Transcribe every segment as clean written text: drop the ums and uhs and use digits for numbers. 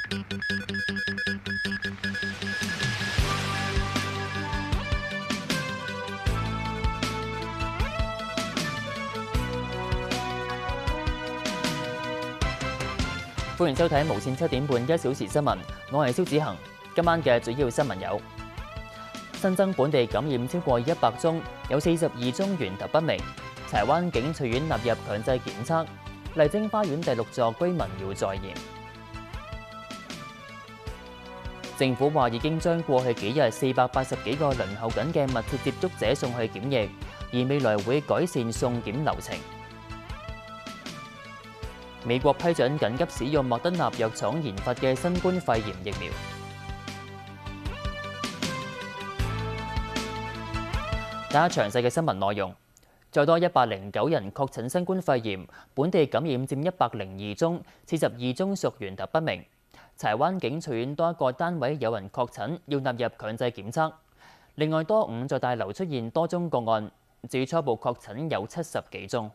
歡迎收睇無線7點半1小時新聞，我係蕭子恒。今晚嘅主要新聞有：新增本地感染超過100宗，有42宗源頭不明。柴灣景翠苑納入強制檢測。麗晶花園第6座居民要再驗。政府話已經將過去幾日480幾個輪候緊嘅密切接觸者送去檢疫，而未來會改善送檢流程。美國批准緊急使用莫德納藥廠研發嘅新冠肺炎疫苗。睇下詳細嘅新聞內容。再多109人確診新冠肺炎，本地感染佔102宗，42宗屬源頭不明。柴灣景翠苑多一個單位有人確診，要納入強制檢測。另外多5座大樓出現多宗個案，至於初步確診有70幾宗。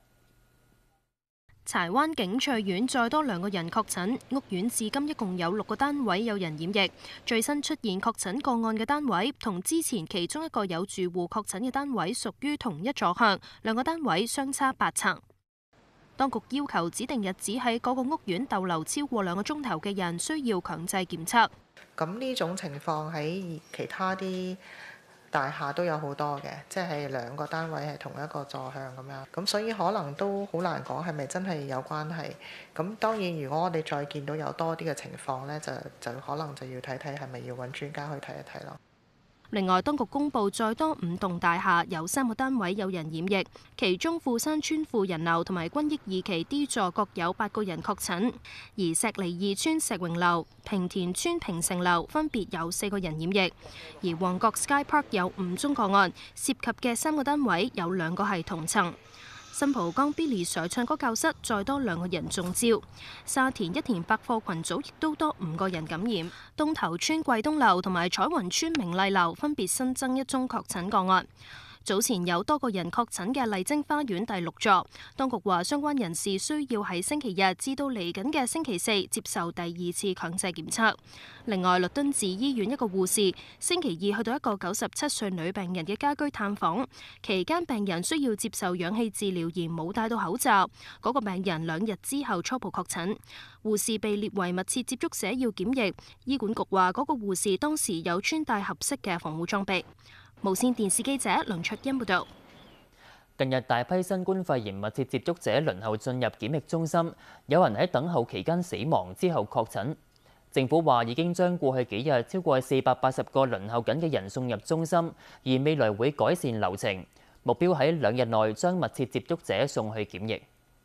柴灣景翠苑再多2個人確診，屋苑至今一共有6個單位有人染疫。最新出現確診個案嘅單位，同之前其中一個有住戶確診嘅單位屬於同一座向，2個單位相差8層。當局要求指定日子喺嗰個屋苑逗留超過2個鐘頭嘅人需要強制檢測。 咁呢種情況喺其他啲大廈都有好多嘅，即係2個單位係同一個座向咁樣，咁所以可能都好難講係咪真係有關係。咁當然，如果我哋再見到有多啲嘅情況呢，就可能就要睇睇係咪要揾專家去睇一睇咯。 另外，當局公布再多5棟大廈有3個單位有人染疫，其中富山邨富人樓同埋君益2期 D 座各有8個人確診，而石籬2邨石榮樓、平田邨平成樓分別有4個人染疫，而旺角 Sky Park 有5宗個案，涉及嘅3個單位有2個係同層。新蒲崗 Billy Sir 唱歌教室再多2個人中招，沙田一田百貨群組亦都多5個人感染，東頭邨貴東樓同埋彩雲邨明麗樓分別新增1宗確診個案。早前有多個人確診嘅麗晶花園第6座，當局話相關人士需要喺星期日至到嚟緊嘅星期4接受第2次強制檢測。另外，律敦治醫院一個護士星期2去到一個97歲女病人嘅家居探訪，期間病人需要接受氧氣治療而冇戴到口罩，嗰個病人2日之後初步確診，護士被列為密切接觸者要檢疫。醫管局話嗰個護士當時有穿戴合適嘅防護裝備。無線電視記者梁卓欣報道。 近日大批新冠肺炎密切接觸者輪候進入檢疫中心，有人喺等候期間死亡之後確診。政府話已經將過去幾日超過480個輪候緊嘅人送入中心，而未來會改善流程，目標喺2日內將密切接觸者送去檢疫。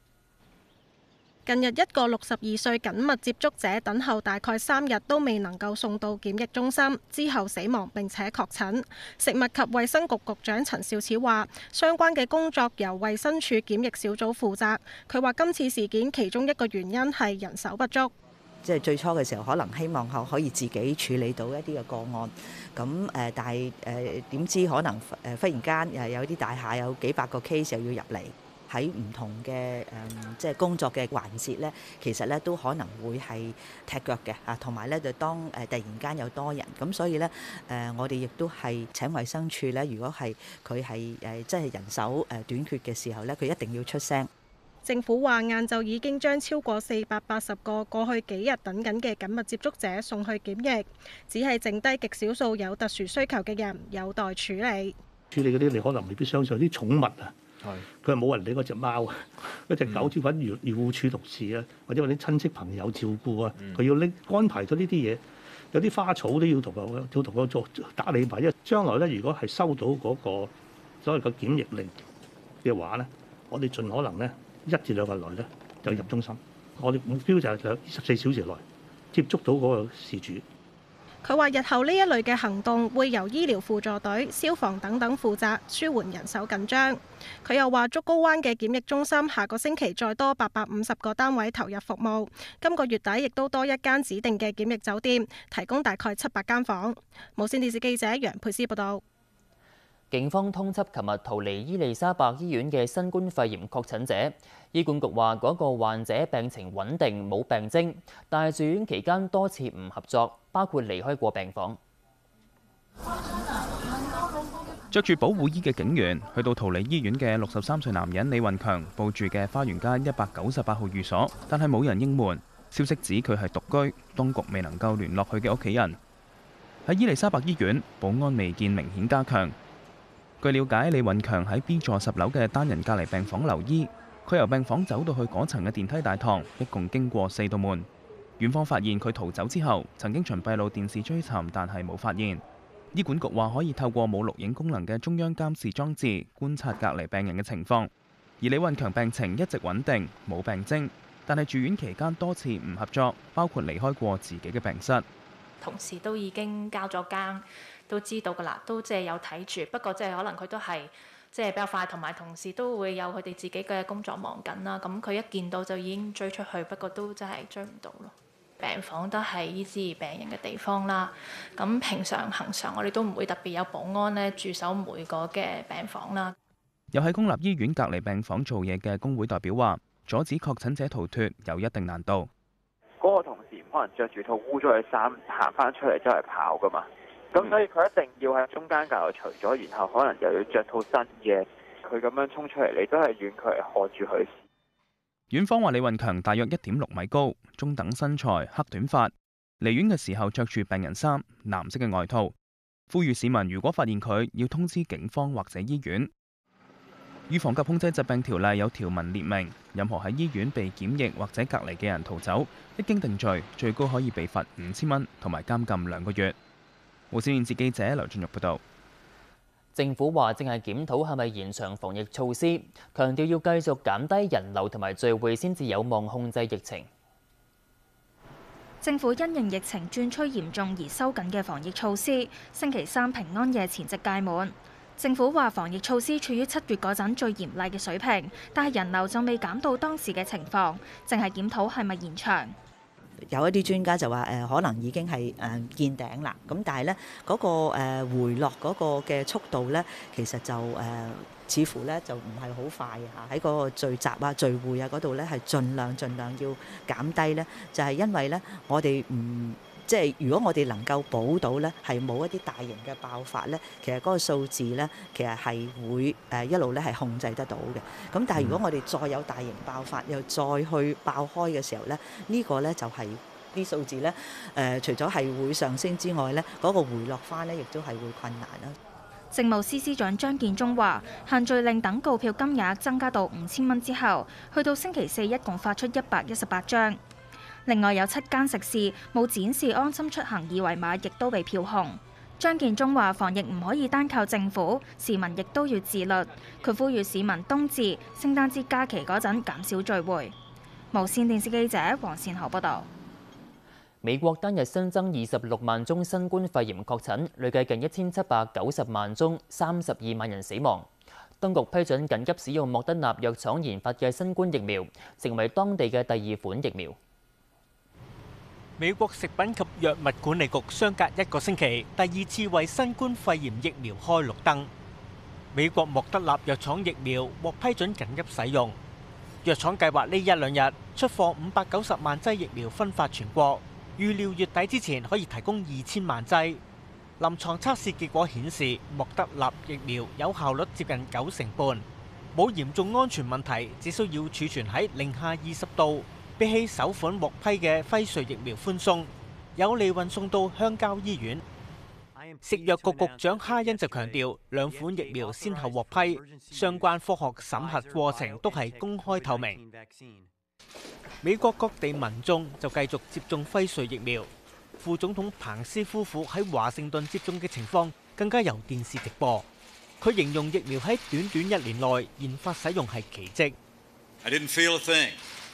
近日一個62歲緊密接觸者等候大概3日都未能夠送到檢疫中心，之後死亡並且確診。食物及衛生局局長陳肇始話，相關嘅工作由衛生署檢疫小組負責。佢話今次事件其中一個原因係人手不足。 即係最初嘅時候，可能希望可以自己處理到一啲嘅個案，咁但係點知可能忽然間有啲大廈有幾百個 case 又要入嚟。喺唔同嘅即係工作嘅環節咧，其實咧都可能會係踢腳嘅嚇，同埋咧就當突然間有多人，咁所以咧我哋亦都係請衛生署咧，如果係佢係即係人手短缺嘅時候咧，佢一定要出聲。 政府話晏晝已經將超過480個過去幾日等緊嘅緊密接觸者送去檢疫，只係剩低極少數有特殊需求嘅人有待處理。 處理嗰啲你可能未必相信啲寵物啊。佢係冇人理嗰隻貓啊，嗰隻狗要揾漁護署同事啊，或者揾啲親戚朋友照顧啊，佢要拎安排咗呢啲嘢，有啲花草都要同佢做打理埋。因為將來咧，如果係收到嗰個所謂嘅檢疫令嘅話咧，我哋盡可能咧1至2日內咧就入中心。我哋目標就係24小時內接觸到嗰個事主。 佢話：日後呢一類嘅行動會由醫療輔助隊、消防等等負責，舒緩人手緊張。佢又話：竹篙灣嘅檢疫中心下個星期再多850個單位投入服務，今個月底亦都多1間指定嘅檢疫酒店，提供大概700間房。無線電視記者楊佩斯報道。 警方通緝琴日逃離伊利沙伯醫院嘅新冠肺炎確診者。醫管局話嗰個患者病情穩定，冇病徵，但係住院期間多次唔合作，包括離開過病房。 着住保護衣嘅警員去到逃離醫院嘅63歲男人李運強報住嘅花園街198號寓所，但係冇人應門。消息指佢係獨居，當局未能夠聯絡佢嘅屋企人。喺伊利沙伯醫院，保安未見明顯加強。據了解，李運強喺 B 座10樓嘅單人隔離病房留醫，佢由病房走到去嗰層嘅電梯大堂，一共經過4道門。院方發現佢逃走之後，曾經循閉路電視追尋，但係冇發現。醫管局話可以透過冇錄影功能嘅中央監視裝置觀察隔離病人嘅情況，而李運強病情一直穩定，冇病徵，但係住院期間多次唔合作，包括離開過自己嘅病室。 同事都已經交咗更，都知道㗎啦，都即係有睇住。不過即係可能佢都係即係比較快，同埋同事都會有佢哋自己嘅工作忙緊啦。咁佢一見到就已經追出去，不過都真係追唔到咯。病房都係醫治病人嘅地方啦。咁平常恆常我哋都唔會特別有保安咧駐守每個嘅病房啦。 有喺公立醫院隔離病房做嘢嘅工會代表話，阻止確診者逃脫有一定難度。 嗰個同事唔可能着住套污咗嘅衫行翻出嚟周圍跑噶嘛，咁所以佢一定要喺中間隔除咗，然後可能又要着套新嘅，佢咁樣衝出嚟，你都係遠距離看住佢。 院方話李運強大約1.6米高，中等身材，黑短髮，離院嘅時候着住病人衫，藍色嘅外套。呼籲市民如果發現佢，要通知警方或者醫院。預防及控制疾病條例有條文列明，任何喺醫院被檢疫或者隔離嘅人逃走，一經定罪，最高可以被罰5000蚊同埋監禁2個月。無線電視記者劉俊玉報道。 政府話正係檢討係咪延長防疫措施，強調要繼續減低人流同埋聚會先至有望控制疫情。 政府因應疫情轉趨嚴重而收緊嘅防疫措施，星期三平安夜前夕屆滿。政府話防疫措施處於7月嗰陣最嚴厲嘅水平，但係人流就未減到當時嘅情況，正係檢討係咪延長。 有一啲專家就話可能已經係見頂啦，咁但係咧嗰個回落嗰個嘅速度咧，其實就似乎咧就唔係好快嚇。喺嗰個聚集啊、聚會啊嗰度咧係盡量要減低咧，就係因為咧我哋唔即係如果我哋能夠保到咧係冇一啲大型嘅爆發咧，其實嗰個數字咧其實係會一路咧係控制得到嘅。咁但係如果我哋再有大型爆發又再去爆開嘅時候咧，呢個咧就係啲數字咧除咗係會上升之外咧，嗰個回落翻咧亦都係會困難啦。 政務司司長張建宗話，限聚令等告票金額增加到5000蚊之後，去到星期四一共發出118張。另外有7間食肆冇展示安心出行二維碼，亦都被票控。張建宗話：防疫唔可以單靠政府，市民亦都要自律。佢呼籲市民冬至、聖誕節假期嗰陣減少聚會。無線電視記者黃善豪報導。 美國單日新增26萬宗新冠肺炎確診，累計近1790萬宗，32萬人死亡。當局批准緊急使用莫德納藥廠研發嘅新冠疫苗，成為當地嘅第2款疫苗。 美國食品及藥物管理局相隔1個星期，第2次為新冠肺炎疫苗開綠燈。美國莫德納藥廠疫苗獲批准緊急使用，藥廠計劃呢1-2日出貨590萬劑疫苗分發全國，預料月底之前可以提供2000萬劑。臨床測試結果顯示，莫德納疫苗有效率接近90%半，冇嚴重安全問題，只需要儲存喺-20度。比起首款獲批嘅輝瑞疫苗寬鬆，有利運送到鄉郊醫院。食藥局局長哈恩就強調，2款疫苗先後獲批，相關科學審核過程都係公開透明。美國各地民眾就繼續接種輝瑞疫苗。副總統彭斯夫婦喺華盛頓接種嘅情況更加由電視直播。佢形容疫苗喺短短1年內研發使用係奇蹟。 I didn't feel a thing.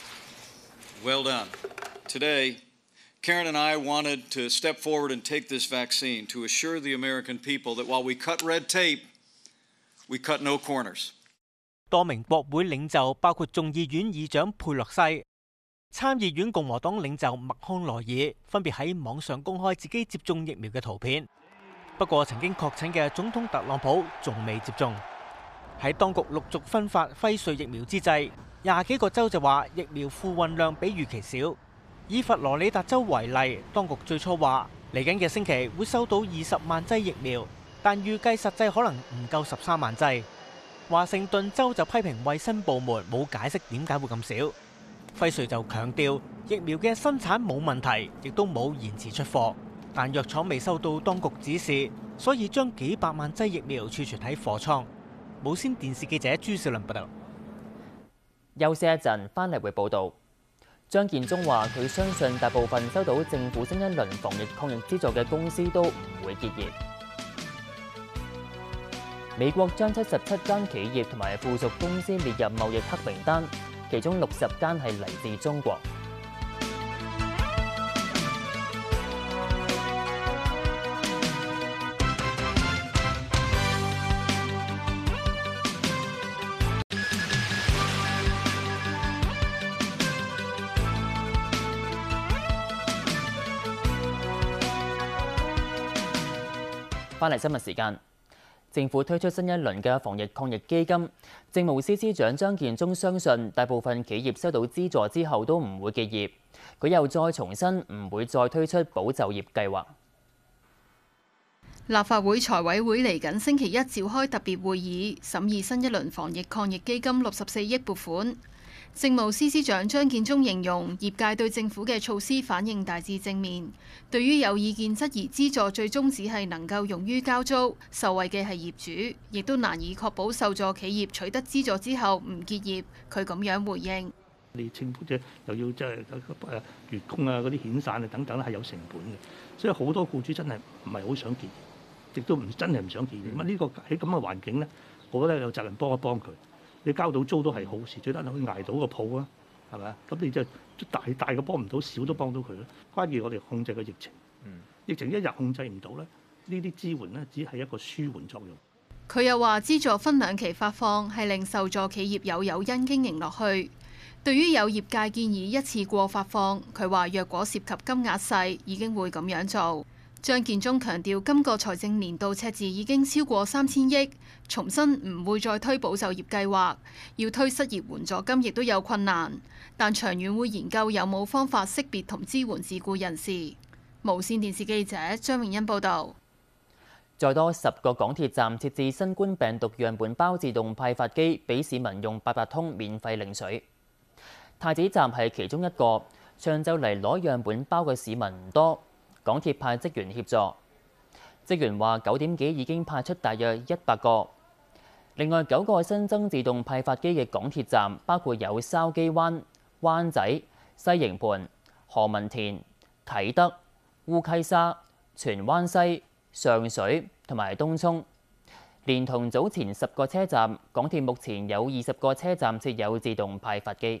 Well done. Today, Karen and I wanted to step forward and take this vaccine to assure the American people that while we cut red tape, we cut no corners. 多名國會領袖包括眾議院議長佩洛西、參議院共和黨領袖麥康奈爾分別喺網上公開自己接種疫苗嘅圖片。 不過曾經確診嘅總統特朗普仲未接種。喺當局陸續分發輝瑞疫苗之際，20幾個州就話疫苗付運量比預期少。以佛羅里達州為例，當局最初話嚟緊嘅星期會收到20萬劑疫苗，但預計實際可能唔夠13萬劑。華盛頓州就批評衛生部門冇解釋點解會咁少。輝瑞就強調疫苗嘅生產冇問題，亦都冇延遲出貨，但藥廠未收到當局指示，所以將幾百萬劑疫苗儲存喺貨倉。無線電視記者朱少麟報道。 休息一陣，翻嚟會報道。張建宗話：佢相信大部分收到政府新一輪防疫抗疫資助嘅公司都唔會結業。美國將77間企業同埋附屬公司列入貿易黑名單，其中60間係嚟自中國。翻嚟新聞時間，政府推出新一輪嘅防疫抗疫基金。政務司司長張建宗相信，大部分企業收到資助之後都唔會結業。佢又再重申唔會再推出保就業計劃。 立法會財委會嚟緊星期一召開特別會議，審議新一輪防疫抗疫基金64億撥款。政務司司長張建宗形容業界對政府嘅措施反應大致正面。對於有意見質疑資助最終只係能夠用於交租，受惠嘅係業主，亦都難以確保受助企業取得資助之後唔結業。佢咁樣回應： 你政府又要即係員工啊嗰啲遣散啊等等係有成本嘅，所以好多僱主真係唔係好想結業，亦都真係唔想結業。呢個喺咁嘅環境咧，我覺得有責任幫一幫佢。你交到租都係好事，最得可以捱到個鋪啊，係咪啊？咁你就大嘅幫唔到，小都幫到佢咯。關鍵我哋控制個疫情，疫情一日控制唔到咧，呢啲支援咧只係一個舒緩作用。 佢又話資助分2期發放，係令受助企業有誘因經營落去。對於有業界建議一次過發放，佢話若果涉及金額細，已經會咁樣做。張建宗強調，今個財政年度赤字已經超過3000億，重申唔會再推保就業計劃，要推失業援助金亦都有困難，但長遠會研究有冇方法識別同支援自僱人士。無線電視記者張永欣報導。 再多10個港鐵站設置新冠病毒樣本包自動派發機，俾市民用八達通免費領取。太子站係其中一個，上晝嚟攞樣本包嘅市民唔多。港鐵派職員協助，職員話9點幾已經派出大約100個。另外9個新增自動派發機嘅港鐵站，包括有筲箕灣、灣仔、西營盤、何文田、啟德、烏溪沙、荃灣西、上水同埋東涌。連同早前10個車站，港鐵目前有20個車站設有自動派發機。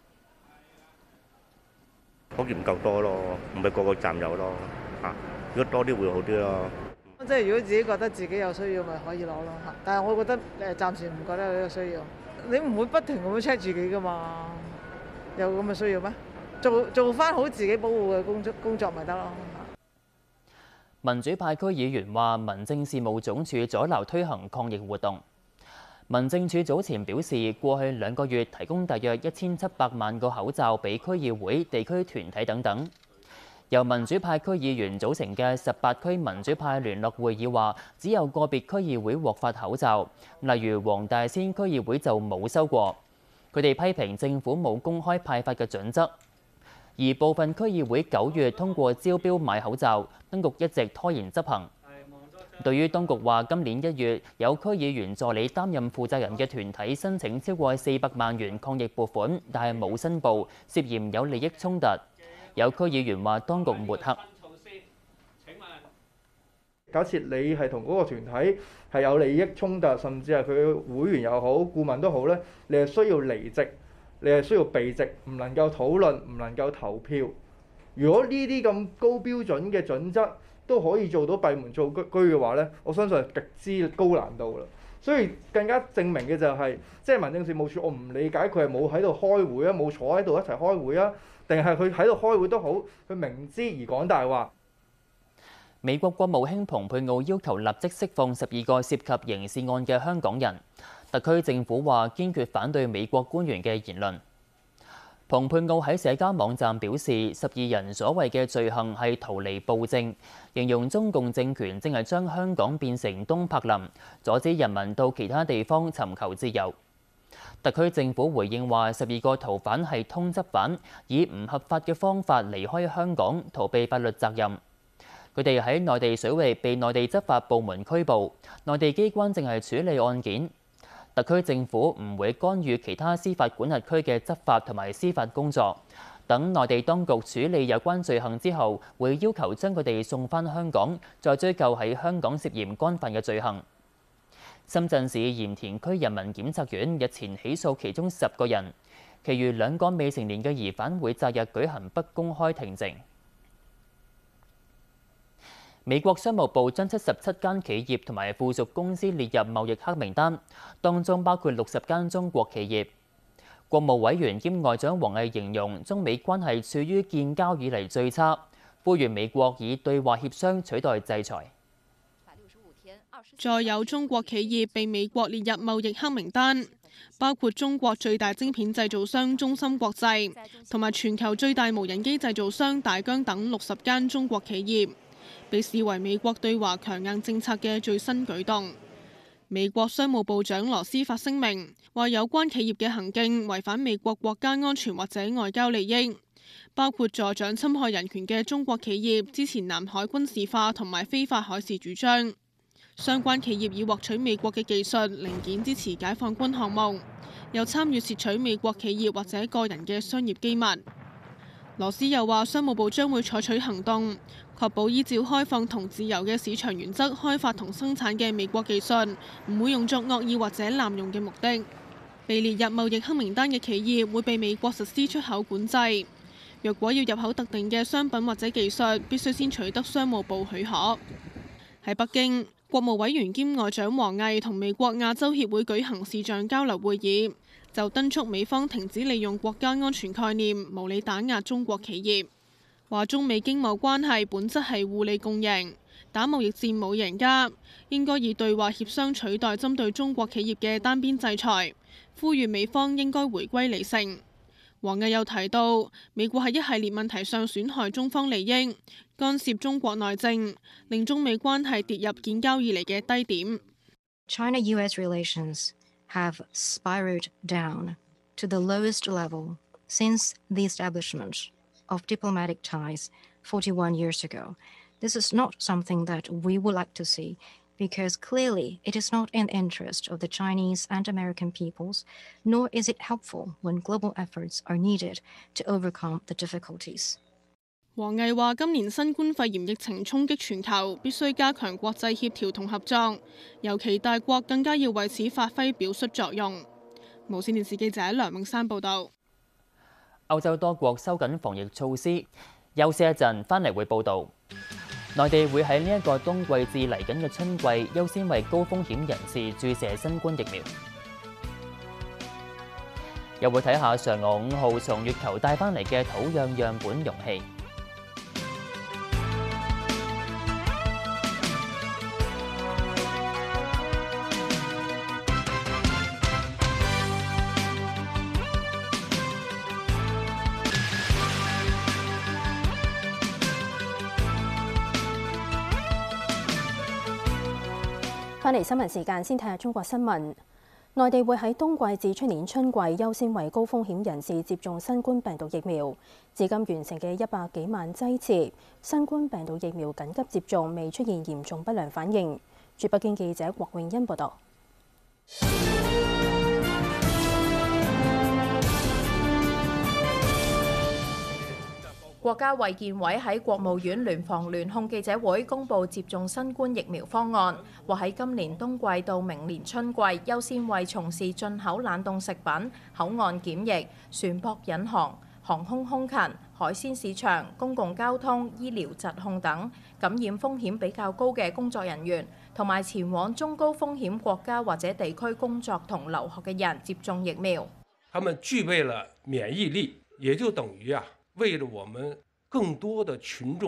好似唔夠多咯，唔係個個站有咯嚇。如果多啲會好啲咯。 即係如果自己覺得自己有需要，咪可以攞咯嚇。但係我覺得暫時唔覺得有呢個需要。你唔會不停咁樣 check 自己噶嘛？有咁嘅需要咩？做翻好自己保護嘅工作咪得咯。 民主派區議員話，民政事務總署阻撓推行抗疫活動。民政處早前表示，過去2個月提供大約1700萬個口罩俾區議會、地區團體等等。由民主派區議員組成嘅18區民主派聯絡會議話，只有個別區議會獲發口罩，例如黃大仙區議會就冇收過。佢哋批評政府冇公開派發嘅準則，而部分區議會9月通過招標買口罩，當局一直拖延執行。對於當局話今年1月有區議員助理擔任負責人嘅團體申請超過400萬元抗疫撥款，但係冇申報，涉嫌有利益衝突。有區議員話當局抹黑。 假設你係同嗰個團體係有利益衝突，甚至係佢會員又好、顧問都好咧，你係需要離席，你係需要避席，唔能夠討論，唔能夠投票。如果呢啲咁高標準嘅準則都可以做到閉門造車嘅話咧，我相信係極之高難度啦。所以更加證明嘅就係，即係民政事務處，我唔理解佢係冇喺度開會啊，冇坐喺度一齊開會啊，定係佢喺度開會都好，佢明知而講大話。 美國國務卿蓬佩奧要求立即釋放12個涉及刑事案嘅香港人。特區政府話堅決反對美國官員嘅言論。蓬佩奧喺社交網站表示，12人所謂嘅罪行係逃離暴政，形容中共政權正係將香港變成東柏林，阻止人民到其他地方尋求自由。特區政府回應話，12個逃犯係通緝犯，以唔合法嘅方法離開香港，逃避法律責任。佢哋喺內地水域被內地執法部門拘捕，內地機關正係處理案件。特區政府唔會干預其他司法管轄區嘅執法同埋司法工作。等內地當局處理有關罪行之後，會要求將佢哋送返香港，再追究喺香港涉嫌干犯嘅罪行。深圳市鹽田區人民檢察院日前起訴其中10個人，其餘2個未成年嘅疑犯會擇日舉行不公開庭證。美國商務部將77間企業同埋附屬公司列入貿易黑名單，當中包括60間中國企業。國務委員兼外長王毅形容中美關係處於建交以嚟最差，呼籲美國以對話協商取代制裁。 再有中國企業被美國列入貿易黑名單，包括中國最大晶片製造商中芯國際，同埋全球最大無人機製造商大疆等60間中國企業，被視為美國對華強硬政策嘅最新舉動。美國商務部長羅斯發聲明話，有關企業嘅行徑違反美國國家安全或者外交利益，包括助長侵害人權嘅中國企業支持南海軍事化同埋非法海事主張。相關企業已獲取美國嘅技術零件支持解放軍項目，又參與竊取美國企業或者個人嘅商業機密。羅斯又話，商務部將會採取行動，確保依照開放同自由嘅市場原則開發同生產嘅美國技術唔會用作惡意或者濫用嘅目的。被列入貿易黑名單嘅企業會被美國實施出口管制，若果要入口特定嘅商品或者技術，必須先取得商務部許可。喺北京，國務委員兼外長王毅同美國亞洲協會舉行視像交流會議，就敦促美方停止利用國家安全概念無理打壓中國企業，話中美經貿關係本質係互利共贏，打貿易戰冇贏家，應該以對話協商取代針對中國企業嘅單邊制裁，呼籲美方應該回歸理性。王毅又提到，美國喺一系列問題上損害中方利益，干涉中國內政，令中美關係跌入建交以嚟嘅低點。 China-US relations have spiraled down to the lowest level since the establishment of diplomatic ties 41 years ago. This is not something that we would like to see, because clearly it is not in the interest of the Chinese and American peoples, nor is it helpful when global efforts are needed to overcome the difficulties. 王毅話：今年新冠肺炎疫情衝擊全球，必須加強國際協調同合作，尤其大國更加要為此發揮表率作用。無線電視記者梁永山報導。 歐洲多國收緊防疫措施，休息一陣，翻嚟會報導。內地會喺呢一個冬季至嚟緊嘅春季，優先為高風險人士注射新冠疫苗。又會睇下嫦娥5號從月球帶翻嚟嘅土壤樣本容器。 返嚟新聞時間，先睇下中國新聞。內地會喺冬季至出年春季優先為高風險人士接種新冠病毒疫苗。至今完成嘅100幾萬劑次新冠病毒疫苗緊急接種未出現嚴重不良反應。駐北京記者郭永欣報道。 國家衛健委喺國務院聯防聯控記者會公布接種新冠疫苗方案，話喺今年冬季到明年春季優先為從事進口冷凍食品、口岸檢疫、船舶引航、航空空勤、海鮮市場、公共交通、醫療疾控等感染風險比較高嘅工作人員，同埋前往中高風險國家或者地區工作同留學嘅人接種疫苗。 他們具備了免疫力，也就等於為了我們更多的群眾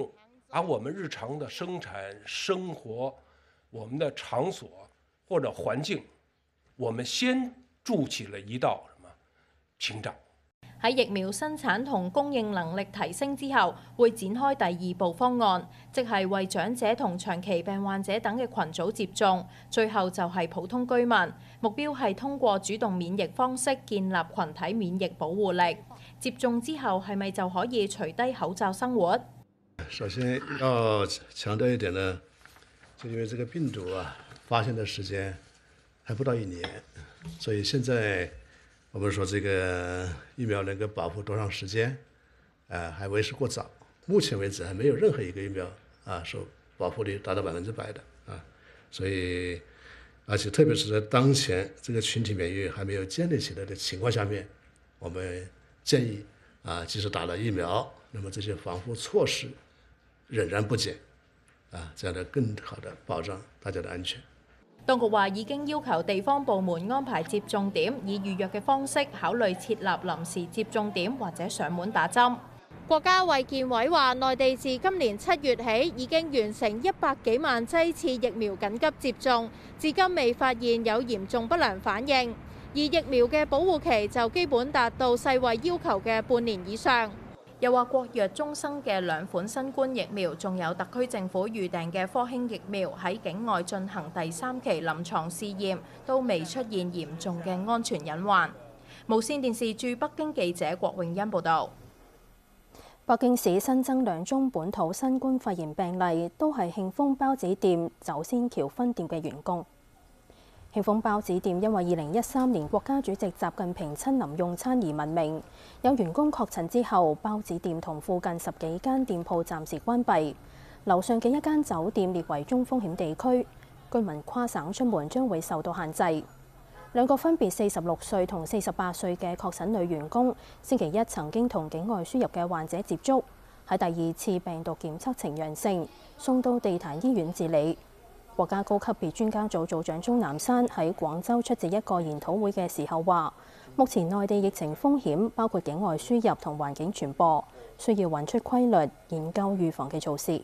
而我們日常的生產生活，我們的場所或者環境，我們先築起了一道屏障。 喺疫苗生產同供應能力提升之後，會展開第二步方案，即係為長者同長期病患者等嘅群組接種，最後就係普通居民。目標係通過主動免疫方式建立群體免疫保護力。接種之後係咪就可以除低口罩生活？ 首先要強調一點呢，就因為這個病毒發現的時間還不到1年，所以現在我們說這個疫苗能夠保護多長時間，還為時過早。目前為止還沒有任何一個疫苗說保護率達到100%的所以而且特別是在當前這個群體免疫還沒有建立起來的情況下面，我們建議即使打了疫苗，那麼這些防護措施仍然不減，這樣的更好的保障大家的安全。 當局話已經要求地方部門安排接種點，以預約嘅方式考慮設立臨時接種點或者上門打針。國家衛健委話，內地自今年7月起已經完成100幾萬劑次疫苗緊急接種，至今未發現有嚴重不良反應，而疫苗嘅保護期就基本達到世衛要求嘅半年以上。又話國藥中生嘅2款新冠疫苗，仲有特區政府預訂嘅科興疫苗喺境外進行第3期臨床試驗，都未出現嚴重嘅安全隱患。無線電視駐北京記者郭永欣報導。 北京市新增2宗本土新冠肺炎病例，都係慶豐包子店酒仙橋分店嘅員工。慶豐包子店因為2013年國家主席習近平親臨用餐而聞名，有員工確診之後，包子店同附近10幾間店鋪暫時關閉，樓上嘅一間酒店列為中風險地區，居民跨省出門將會受到限制。2個分別46歲同48歲嘅確診女員工，星期一曾經同境外輸入嘅患者接觸，喺第2次病毒檢測呈陽性，送到地壇醫院治理。國家高級別專家組組長鍾南山喺廣州出席一個研討會嘅時候話，目前內地疫情風險包括境外輸入同環境傳播，需要揾出規律，研究預防嘅措施。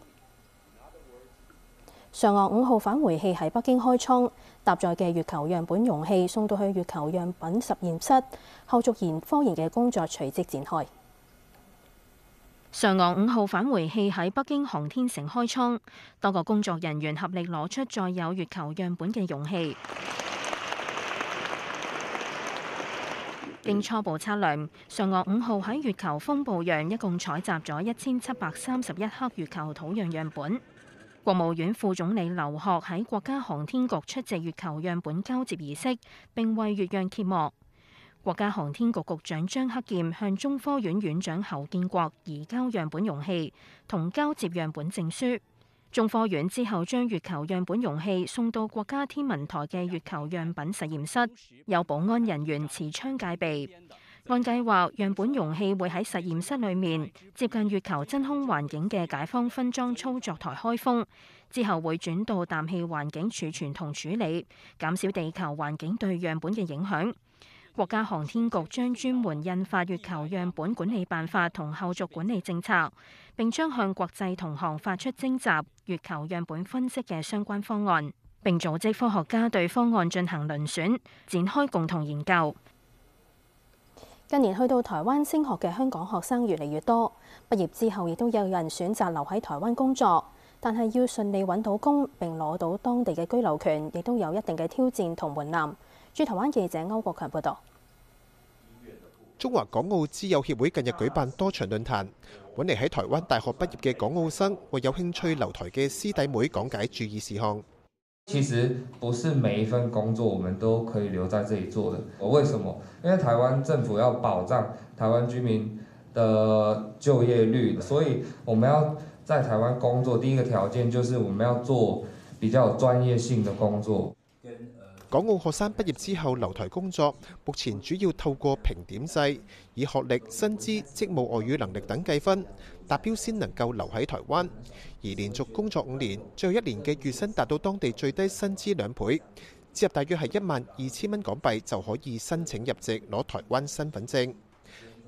嫦娥5號返回器喺北京開艙，搭載嘅月球樣本容器送到去月球樣品實驗室，後續科研嘅工作隨即展開。嫦娥5號返回器喺北京航天城開艙，多個工作人員合力攞出載有月球樣本嘅容器。經初步測量，嫦娥5號喺月球風暴樣一共採集咗1731克月球土壤樣本。國務院副總理劉鶴喺國家航天局出席月球樣本交接儀式，並為月樣揭幕。國家航天局局長張克儉向中科院院長侯建國移交樣本容器同交接樣本證書。中科院之後將月球樣本容器送到國家天文台嘅月球樣品實驗室，有保安人員持槍戒備。按計劃，樣本容器會喺實驗室裏面接近月球真空環境嘅解放分裝操作台開封，之後會轉到氮氣環境儲存同處理，減少地球環境對樣本嘅影響。國家航天局將專門印發月球樣本管理辦法同後續管理政策，並將向國際同行發出徵集月球樣本分析嘅相關方案，並組織科學家對方案進行遴選，展開共同研究。近年去到台灣升學嘅香港學生越嚟越多，畢業之後亦都有人選擇留喺台灣工作，但係要順利揾到工並攞到當地嘅居留權，亦都有一定嘅挑戰同門檻。駐台灣記者歐國強報導。 中華港澳知友協會近日舉辦多場論壇，揾嚟喺台灣大學畢業嘅港澳生，為有興趣留台嘅師弟妹講解注意事項。 其實不是每一份工作我們都可以留在這裡做的。為什麼？因為台灣政府要保障台灣居民的就業率，所以我們要在台灣工作，第一個條件就是我們要做比較有專業性的工作。 港澳學生畢業之後留台工作，目前主要透過評點制，以學歷、薪資、職務外語能力等計分，達標先能夠留喺台灣。而連續工作5年，最後1年嘅月薪達到當地最低薪資2倍，折合大約係12000蚊港幣就可以申請入籍攞台灣身份證。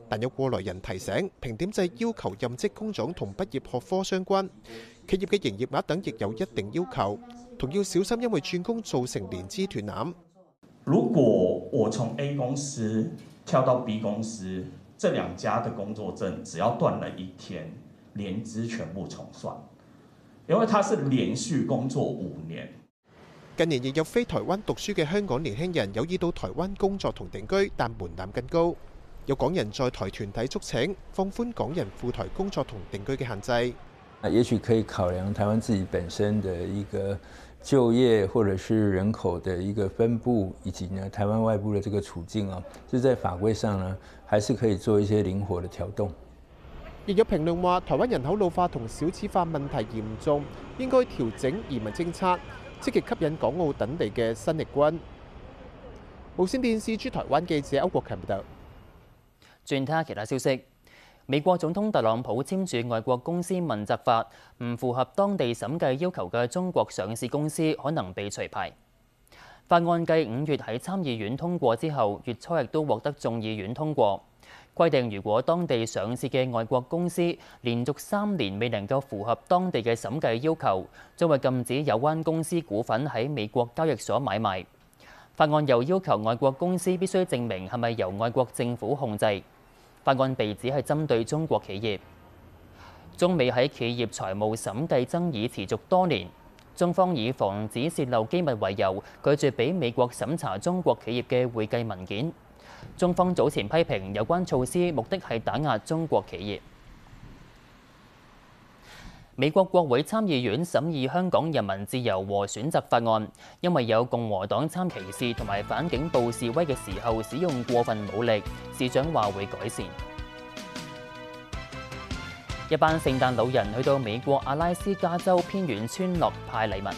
但有過來人提醒，評點制要求任職工種同畢業學科相關，企業嘅營業額等亦有一定要求，同要小心因為轉工造成年資斷纜。 如果我從 A 公司跳到 B 公司，這兩家的工作證只要斷了一天，年資全部重算，因為他是連續工作5年。 近年亦有非台灣讀書嘅香港年輕人有意到台灣工作同定居，但門檻更高。有港人在台團體促請放寬港人赴台工作同定居嘅限制。 也許可以考量台灣自己本身的一個就業或者是人口的一個分布，以及呢台灣外部的這個處境啊，就在法規上呢，還是可以做一些靈活的調動。 亦有評論話，台灣人口老化同少子化問題嚴重，應該調整移民政策，積極吸引港澳等地嘅新力軍。無線電視駐台灣記者歐國強報道。 轉睇下其他消息，美國總統特朗普簽署外國公司問責法，唔符合當地審計要求嘅中國上市公司可能被除牌。法案繼5月喺參議院通過之後，月初亦都獲得眾議院通過，規定如果當地上市嘅外國公司連續3年未能夠符合當地嘅審計要求，將會禁止有關公司股份喺美國交易所買賣。法案又要求外國公司必須證明係咪由外國政府控制。法案被指係針對中國企業。中美喺企業財務審計爭議持續多年，中方以防止泄漏機密為由，拒絕俾美國審查中國企業嘅會計文件。中方早前批評有關措施目的係打壓中國企業。美國國會參議院審議香港人民自由和選擇法案，因為有共和黨參歧視同埋反警暴示威嘅時候使用過分武力，市長話會改善。一班聖誕老人去到美國阿拉斯加州偏遠村落派禮物。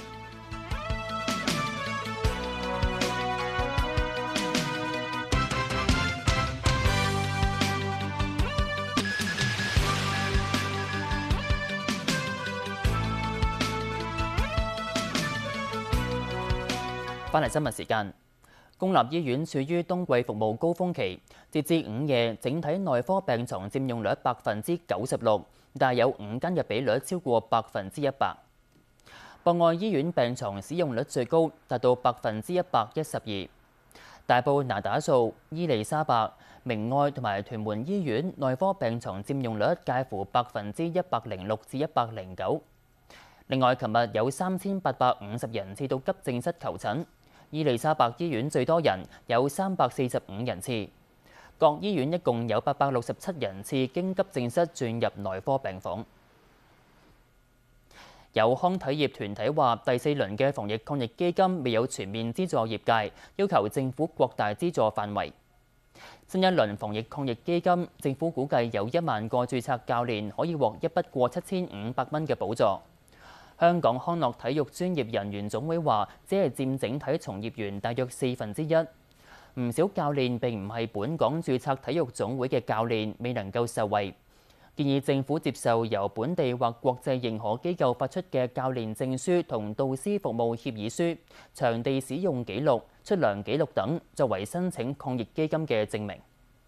返嚟新聞時間，公立醫院處於冬季服務高峰期，截至午夜，整體內科病床佔用率96%，但係有5間嘅比率超過100%。博愛醫院病床使用率最高，達到112%。大埔那打素、伊利沙伯、明愛同埋屯門醫院內科病床佔用率介乎106%至109%。另外，琴日有3850人次到急症室求診。伊利沙伯醫院最多人，有345人次。各醫院一共有867人次經急症室轉入內科病房。有康體業團體話，第4輪嘅防疫抗疫基金未有全面資助業界，要求政府擴大資助範圍。新一輪防疫抗疫基金，政府估計有1萬個註冊教練可以獲一筆過7500蚊嘅補助。香港康樂體育專業人員總會話，只係佔整體從業員大約1/4。唔少教練並唔係本港註冊體育總會嘅教練，未能夠受惠。建議政府接受由本地或國際認可機構發出嘅教練證書同導師服務協議書、場地使用記錄、出糧記錄等，作為申請抗疫基金嘅證明。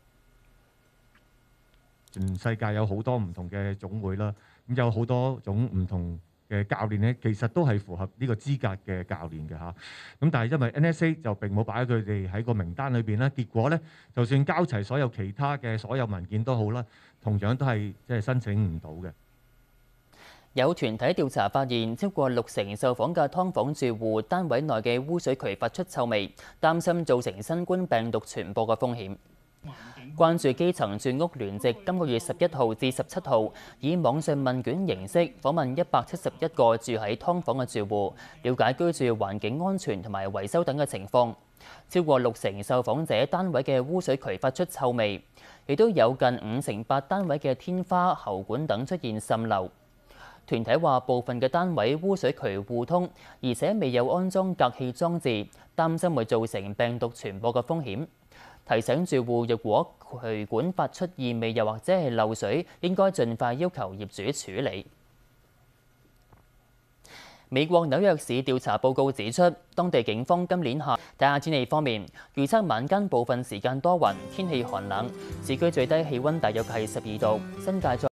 全世界有好多唔同嘅總會啦，咁有好多種唔同嘅教練咧，其實都係符合呢個資格嘅教練嘅嚇。咁但係因為 NSA 就並冇擺佢哋喺個名單裏邊啦，結果咧就算交齊所有其他嘅所有文件都好啦，同樣都係即係申請唔到嘅。 有團體調查發現，超過60%受訪嘅劏房住戶單位內嘅污水渠發出臭味，擔心造成新冠病毒傳播嘅風險。關注基層住屋聯席今個月11號至17號以網上問卷形式訪問171個住喺劏房嘅住戶，了解居住環境安全同埋維修等嘅情況。超過60%受訪者單位嘅污水渠發出臭味，亦都有近58%單位嘅天花、喉管等出現滲漏。團體話部分嘅單位污水渠互通，而且未有安裝隔氣裝置，擔心會造成病毒傳播嘅風險。提醒住戶，若果渠管發出異味又或者係漏水，應該盡快要求業主處理。 美國紐約市調查報告指出，當地警方今年夏睇下天氣方面，預測晚間部分時間多雲，天氣寒冷，市區最低氣温大約係12度，新界再